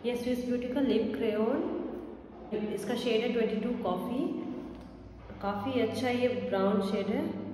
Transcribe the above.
ये Swiss Beauty का lip crayon, इसका शेड है 22 कॉफ़ी। काफ़ी अच्छा ये ब्राउन शेड है।